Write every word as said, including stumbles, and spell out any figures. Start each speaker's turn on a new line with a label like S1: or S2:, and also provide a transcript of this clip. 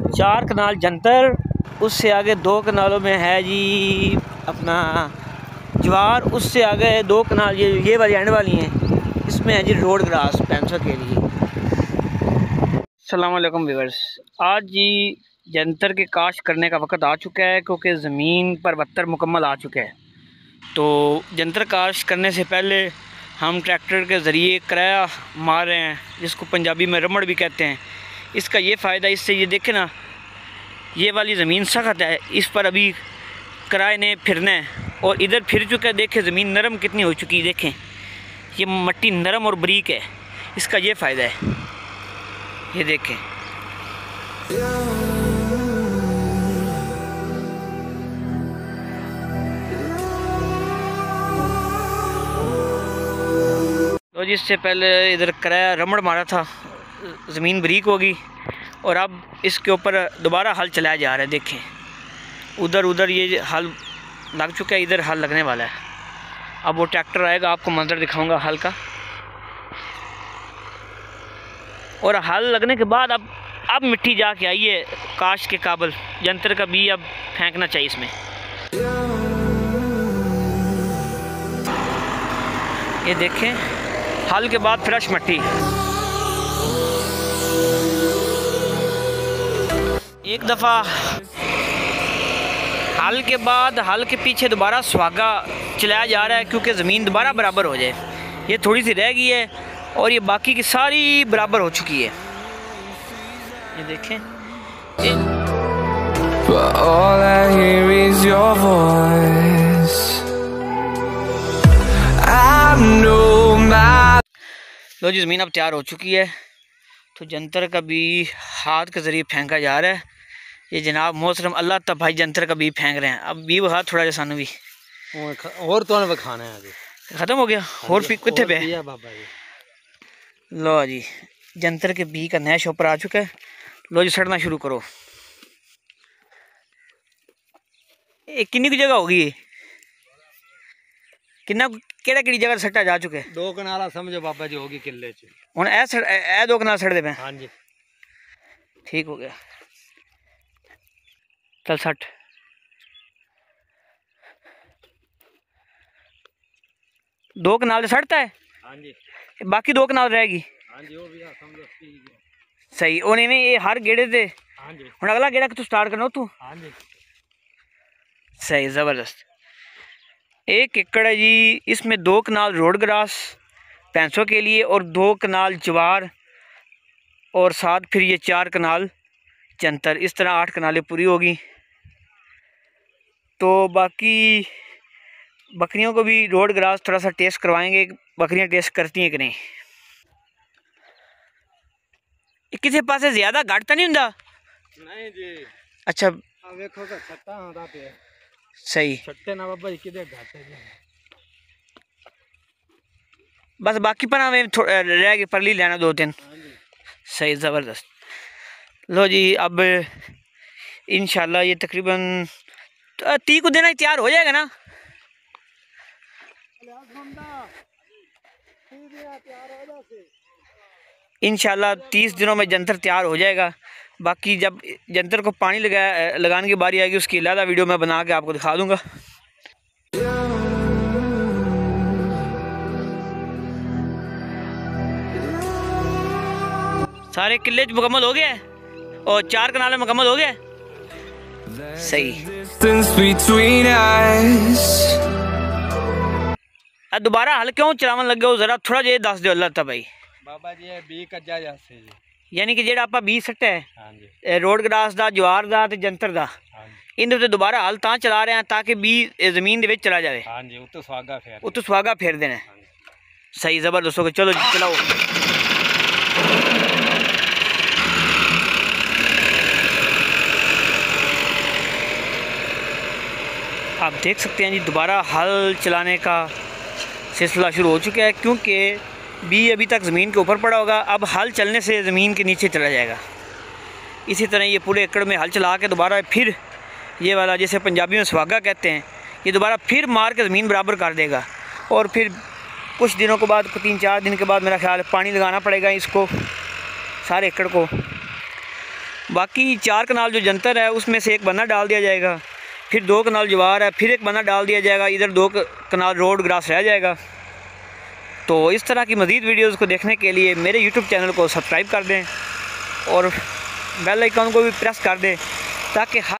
S1: चार कनाल जंतर, उससे आगे दो कनालों में है जी अपना ज्वार, उससे आगे दो कनाल ये ये वाली एंड वाली हैं, इसमें है जी रोड ग्रास पैंसों के लिए। अस्सलाम वालेकुम व्यूअर्स, आज जी जंतर के काश्त करने का वक्त आ चुका है क्योंकि ज़मीन पर बत्तर मुकम्मल आ चुका है। तो जंतर काश्त करने से पहले हम ट्रैक्टर के ज़रिए कराया मार रहे हैं, जिसको पंजाबी में रमड़ भी कहते हैं। इसका ये फ़ायदा, इससे ये देखें ना, ये वाली ज़मीन सख्त है, इस पर अभी कराए ने फिरना है और इधर फिर चुका है। देखें ज़मीन नरम कितनी हो चुकी है, देखें ये मट्टी नरम और बारीक है, इसका ये फ़ायदा है। ये देखें तो जिससे पहले इधर कराया रमड़ मारा था, ज़मीन बारीक होगी और अब इसके ऊपर दोबारा हल चलाया जा रहा है। देखें उधर उधर ये हल लग चुका है, इधर हल लगने वाला है। अब वो ट्रैक्टर आएगा, आपको मंजर दिखाऊंगा हल का। और हल लगने के बाद अब अब मिट्टी जाके आई है काश के काबल, जंतर का भी अब फेंकना चाहिए इसमें। ये देखें हल के बाद फ्रेश मिट्टी। एक दफ़ा हल के बाद हल के पीछे दोबारा सुहागा चलाया जा रहा है क्योंकि ज़मीन दोबारा बराबर हो जाए। ये थोड़ी सी रह गई है और ये बाकी की सारी बराबर हो चुकी है। ये देखें ये लो जी ज़मीन अब तैयार हो चुकी है। तो जंतर का भी हाथ के ज़रिए फेंका जा रहा है। ये जनाब मोहतरम अल्लाह तब भाई जंतर का भी फेंक रहे हैं। अब भी वो हाथ थोड़ा जैसा सानू भी
S2: और तो खाना है आगे
S1: ख़त्म हो गया और फिर कितने पे
S2: बाबा जी।
S1: लो जी जंतर के बी का नया शॉपर आ चुका है। लो जी सड़ना शुरू करो। ये किन्नी की जगह होगी, किन्ना केड़ा केड़ी जगह सट्टा जा चुके हैं?
S2: दो कनाला समझो बाबा जी होगी किले च।
S1: हुण ए सड़ ए दो कनाल सड़ दे पे।
S2: हां जी
S1: ठीक हो गया। चल सट दो कनाल सड़ता है।
S2: हां जी
S1: बाकी दो कनाल रहेगी।
S2: हां जी वो भी समझो
S1: सही। और इवें ये हर गेड़े ते
S2: हां जी
S1: हुण अगला गेड़ा तू स्टार्ट करना तू।
S2: हां जी
S1: सही ज़बरदस्त। एक एकड़ है जी, इसमें दो कनाल रोड ग्रास पैंसों के लिए और दो कनाल ज्वार और साथ फिर ये चार कनाल जंतर। इस तरह आठ कनालें पूरी होगी। तो बाकी बकरियों को भी रोड ग्रास थोड़ा सा टेस्ट करवाएंगे, बकरियां टेस्ट करती हैं कि नहीं। किसी पास ज़्यादा घट तो नहीं हुंदा?
S2: नहीं जी। अच्छा देखो का छत्ता आंदा पे
S1: सही
S2: छत्ते ना बाबा जी किदे घट है जी।
S1: बस बाकी पर हमें रह गए परली लेना दो तीन। सही ज़बरदस्त। लो जी अब इंशाल्लाह ये तकरीबन तीस को देना तैयार हो जाएगा ना। इंशाल्लाह तीस दिनों में जंतर तैयार हो जाएगा। बाकी जब जंतर को पानी लगा लगाने की बारी आएगी उसकी अलग वीडियो मैं बना के आपको दिखा दूंगा। सारे किले मुकम्मल हो गए और चार कनाल मुकम्मल हो गए। सही। अब दोबारा हल क्यों चलावन लगे हो, जरा थोड़ा जे दस दो अल्लाह ता भाई।
S2: बाबा जी बी कज्जा जासे जी,
S1: यानी कि जेड़ा आपा बी सट्टा है
S2: हां जी
S1: रोड ग्रास दा ज्वार दा ते जंतर दा,
S2: हां जी
S1: इन ते दोबारा हल तां चला रहे हैं ताकि बी जमीन दे विच चला जाए।
S2: हां जी उत्तो सुहागा फेर
S1: उत्तो सुहागा फेर देना। सही ज़बरदस्त हो गया। चलो चलाओ। आप देख सकते हैं जी दोबारा हल चलाने का सिलसिला शुरू हो चुका है क्योंकि बी अभी तक ज़मीन के ऊपर पड़ा होगा। अब हल चलने से ज़मीन के नीचे चला जाएगा। इसी तरह ये पूरे एकड़ में हल चला के दोबारा फिर ये वाला जिसे पंजाबी में सुहागा कहते हैं, ये दोबारा फिर मार के ज़मीन बराबर कर देगा। और फिर कुछ दिनों के बाद, तीन चार दिन के बाद मेरा ख्याल है पानी लगाना पड़ेगा इसको, सारे एकड़ को। बाकी चार कनाल जो जंतर है उसमें से एक बना डाल दिया जाएगा, फिर दो कनाल जवार है, फिर एक बना डाल दिया जाएगा, इधर दो कनाल रोड ग्रास रह जाएगा। तो इस तरह की मज़ीद वीडियोज़ को देखने के लिए मेरे यूट्यूब चैनल को सब्सक्राइब कर दें और बेल आइकन को भी प्रेस कर दें ताकि